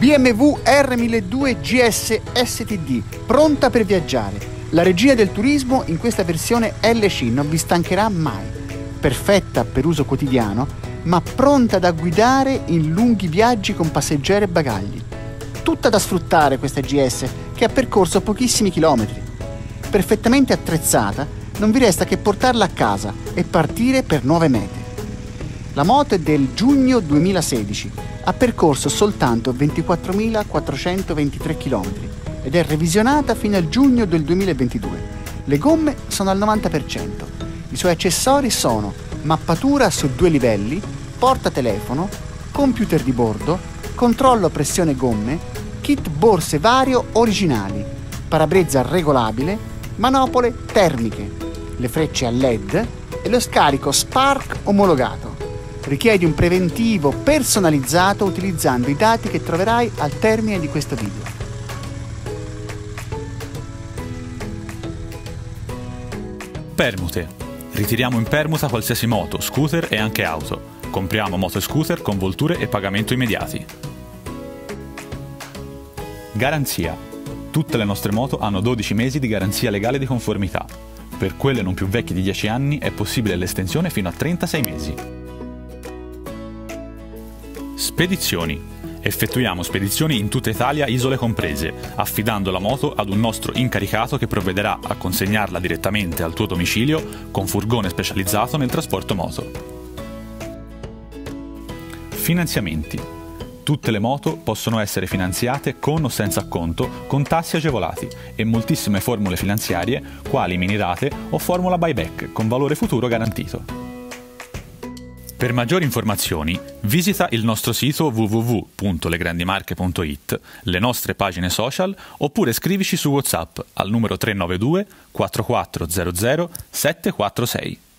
BMW R1200 GS STD, pronta per viaggiare. La regina del turismo in questa versione LC non vi stancherà mai. Perfetta per uso quotidiano, ma pronta da guidare in lunghi viaggi con passeggeri e bagagli. Tutta da sfruttare questa GS, che ha percorso pochissimi chilometri. Perfettamente attrezzata, non vi resta che portarla a casa e partire per nuove mete. La moto è del giugno 2016, ha percorso soltanto 24.423 km ed è revisionata fino al giugno del 2022. Le gomme sono al 90%. I suoi accessori sono mappatura su 2 livelli, portatelefono, computer di bordo, controllo pressione gomme, kit borse vario originali, parabrezza regolabile, manopole termiche, le frecce a LED e lo scarico Spark omologato. Richiedi un preventivo personalizzato utilizzando i dati che troverai al termine di questo video. Permute. Ritiriamo in permuta qualsiasi moto, scooter e anche auto. Compriamo moto e scooter con volture e pagamento immediati. Garanzia. Tutte le nostre moto hanno 12 mesi di garanzia legale di conformità. Per quelle non più vecchie di 10 anni è possibile l'estensione fino a 36 mesi. Spedizioni. Effettuiamo spedizioni in tutta Italia, isole comprese, affidando la moto ad un nostro incaricato che provvederà a consegnarla direttamente al tuo domicilio con furgone specializzato nel trasporto moto. Finanziamenti. Tutte le moto possono essere finanziate con o senza acconto, con tassi agevolati e moltissime formule finanziarie quali mini rate o formula buyback con valore futuro garantito. Per maggiori informazioni visita il nostro sito www.legrandimarche.it, le nostre pagine social oppure scrivici su WhatsApp al numero 392 4400 746.